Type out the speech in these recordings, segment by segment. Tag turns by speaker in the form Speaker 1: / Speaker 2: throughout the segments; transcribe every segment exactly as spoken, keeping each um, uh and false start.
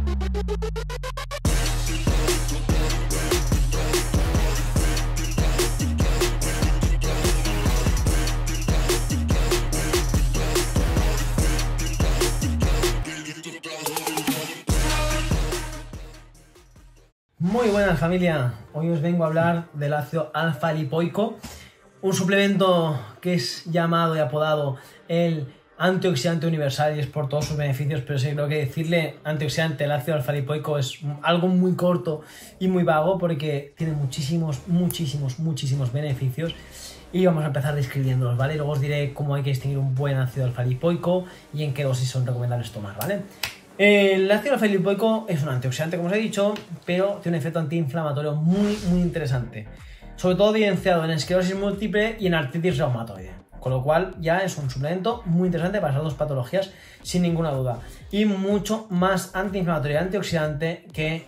Speaker 1: Muy buenas familia, hoy os vengo a hablar del ácido alfa-lipoico, un suplemento que es llamado y apodado el antioxidante universal y es por todos sus beneficios, pero sí creo que decirle antioxidante al ácido alfa-lipoico es algo muy corto y muy vago porque tiene muchísimos, muchísimos, muchísimos beneficios y vamos a empezar describiéndolos, ¿vale? Luego os diré cómo hay que distinguir un buen ácido alfa-lipoico y en qué dosis son recomendables tomar, ¿vale? El ácido alfa-lipoico es un antioxidante, como os he dicho, pero tiene un efecto antiinflamatorio muy, muy interesante. Sobre todo evidenciado en esclerosis múltiple y en artritis reumatoide. Con lo cual ya es un suplemento muy interesante para esas dos patologías, sin ninguna duda. Y mucho más antiinflamatorio y antioxidante que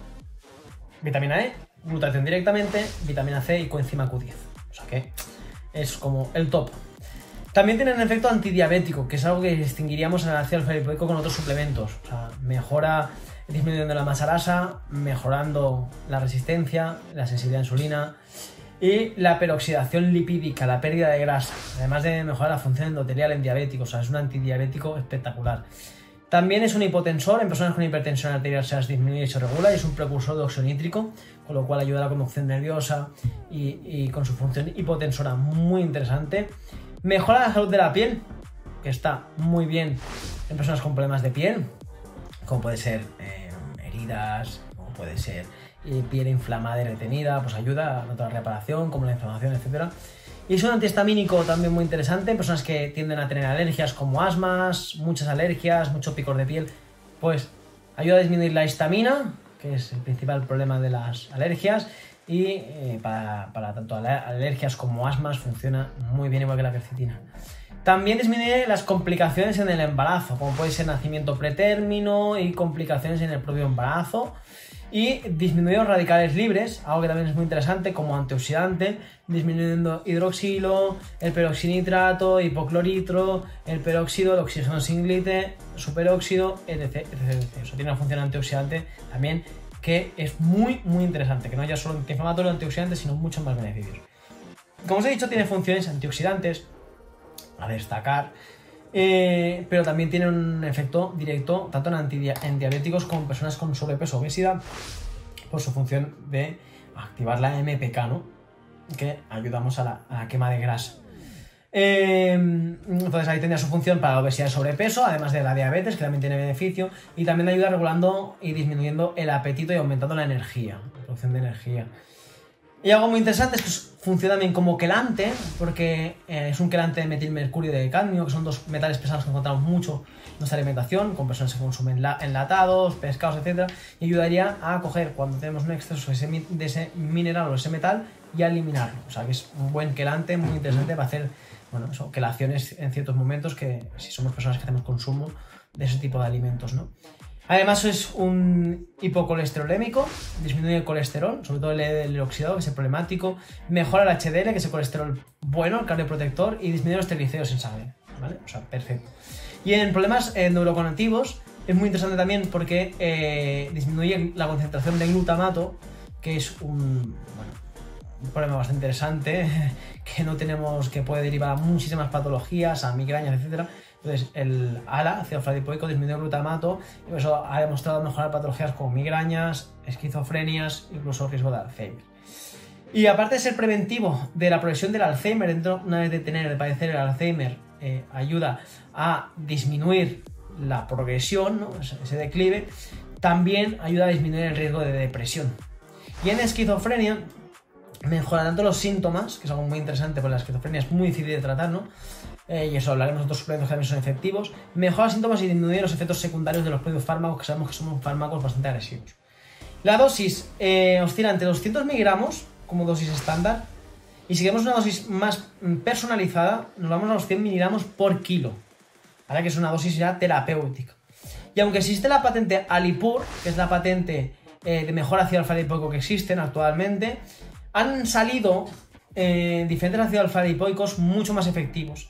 Speaker 1: vitamina E, glutatión directamente, vitamina C y coenzima Q diez. O sea que es como el top. También tiene un efecto antidiabético, que es algo que distinguiríamos en el ácido alfa-lipoico con otros suplementos. O sea, mejora disminuyendo la masa grasa, mejorando la resistencia, la sensibilidad a la insulina y la peroxidación lipídica, la pérdida de grasa, además de mejorar la función endotelial en diabéticos. O sea, es un antidiabético espectacular. También es un hipotensor, en personas con hipertensión arterial se las disminuye y se regula, y es un precursor de óxido nítrico, con lo cual ayuda a la conducción nerviosa y, y con su función hipotensora muy interesante. Mejora la salud de la piel, que está muy bien en personas con problemas de piel, como puede ser eh, heridas, como puede ser eh, piel inflamada y retenida, pues ayuda a la reparación, como la inflamación, etcétera. Y es un antihistamínico también muy interesante en personas que tienden a tener alergias como asmas, muchas alergias, mucho picor de piel, pues ayuda a disminuir la histamina, que es el principal problema de las alergias. Y eh, para, para tanto alergias como asmas funciona muy bien, igual que la quercetina. También disminuye las complicaciones en el embarazo, como puede ser nacimiento pretérmino y complicaciones en el propio embarazo. Y disminuye los radicales libres, algo que también es muy interesante como antioxidante, disminuyendo hidroxilo, el peroxinitrato, hipocloritro, el peróxido, el oxígeno singlite, superóxido, etc, etcétera. Eso tiene una función antioxidante también, que es muy, muy interesante, que no haya solo antiinflamatorio o antioxidante, sino muchos más beneficios. Como os he dicho, tiene funciones antioxidantes a destacar, eh, pero también tiene un efecto directo tanto en, anti en diabéticos como en personas con sobrepeso o obesidad, por su función de activar la M P K, ¿no? Que ayudamos a la, a la quema de grasa. Eh, entonces ahí tendría su función para la obesidad y sobrepeso, además de la diabetes, que también tiene beneficio, y también ayuda regulando y disminuyendo el apetito y aumentando la energía, la producción de energía. Y algo muy interesante es que funciona también como quelante, porque eh, es un quelante de metilmercurio y de cadmio, que son dos metales pesados que encontramos mucho en nuestra alimentación, con personas que consumen enlatados, pescados, etcétera, y ayudaría a coger cuando tenemos un exceso de ese, de ese mineral o ese metal y a eliminarlo. O sea que es un buen quelante muy interesante para hacer, bueno, eso, quelaciones en ciertos momentos, que si somos personas que hacemos consumo de ese tipo de alimentos, ¿no? Además es un hipocolesterolémico, disminuye el colesterol, sobre todo el, el oxidado, que es el problemático, mejora el H D L, que es el colesterol bueno, el cardioprotector, y disminuye los triglicéridos en sangre, ¿vale? O sea, perfecto. Y en problemas eh, neurocognitivos es muy interesante también porque eh, disminuye la concentración de glutamato, que es un, bueno, un problema bastante interesante, que no tenemos, que puede derivar a muchísimas patologías, a migrañas, etcétera. Entonces el A L A, ácido alfa-lipoico, disminuye el glutamato y por eso ha demostrado mejorar patologías como migrañas, esquizofrenias, incluso riesgo de Alzheimer. Y aparte de ser preventivo de la progresión del Alzheimer, dentro, una vez de tener, de padecer el Alzheimer, eh, ayuda a disminuir la progresión, ¿no? Ese declive, también ayuda a disminuir el riesgo de depresión. Y en esquizofrenia mejora tanto los síntomas, que es algo muy interesante porque la esquizofrenia es muy difícil de tratar, ¿no? Eh, y eso hablaremos de otros suplementos que también son efectivos. Mejora los síntomas y disminuye los efectos secundarios de los propios fármacos, que sabemos que son fármacos bastante agresivos. La dosis eh, oscila entre doscientos miligramos como dosis estándar, y si queremos una dosis más personalizada nos vamos a los cien miligramos por kilo, ¿vale? Que es una dosis ya terapéutica. Y aunque existe la patente Alipur, que es la patente eh, de mejor ácido alfa-lipoico que existen actualmente, han salido eh, diferentes ácidos alfa-lipoicos mucho más efectivos.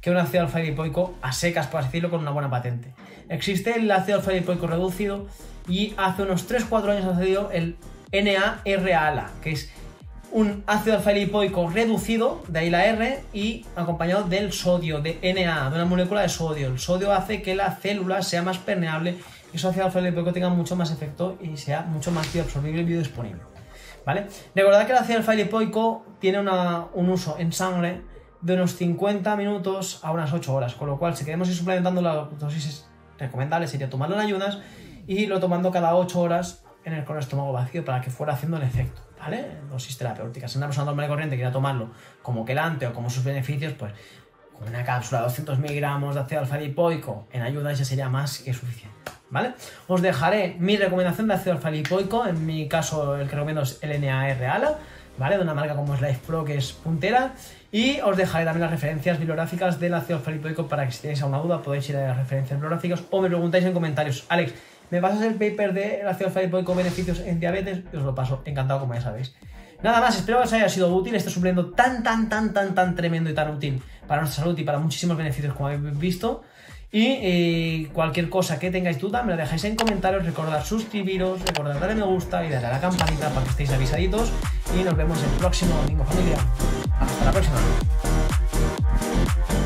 Speaker 1: que un ácido alfa-lipoico a secas, por así decirlo, con una buena patente. Existe el ácido alfa-lipoico reducido y hace unos tres cuatro años ha salido el N A R A L A, que es un ácido alfa-lipoico reducido, de ahí la R, y acompañado del sodio, de N A, de una molécula de sodio. El sodio hace que la célula sea más permeable y ese ácido alfa-lipoico tenga mucho más efecto y sea mucho más bioabsorbible y biodisponible, ¿vale? Recordad que el ácido alfa-lipoico tiene una, un uso en sangre de unos cincuenta minutos a unas ocho horas, con lo cual si queremos ir suplementando la dosis recomendable sería tomarlo en ayunas y lo tomando cada ocho horas en el, con el estómago vacío para que fuera haciendo el efecto, ¿vale? Dosis terapéuticas. Si una persona normal y corriente quiera tomarlo como quelante o como sus beneficios, pues con una cápsula de doscientos miligramos de ácido alfa-lipoico en ayunas ya sería más que suficiente, ¿vale? Os dejaré mi recomendación de ácido alfa-lipoico, en mi caso el que recomiendo es el N A R A L A, ¿vale? De una marca como es Life Pro, que es puntera, y os dejaré también las referencias bibliográficas del ácido alfa-lipoico para que si tenéis alguna duda podéis ir a las referencias bibliográficas o me preguntáis en comentarios: Alex, ¿me pasas el paper del ácido alfa-lipoico beneficios en diabetes? Y os lo paso, encantado, como ya sabéis. Nada más, espero que os haya sido útil este suplemento tan, tan, tan, tan, tan tremendo y tan útil para nuestra salud y para muchísimos beneficios, como habéis visto. Y eh, cualquier cosa que tengáis duda, me la dejáis en comentarios. Recordad suscribiros, recordad darle me gusta y darle a la campanita para que estéis avisaditos. Y nos vemos el próximo domingo, familia. Hasta la próxima.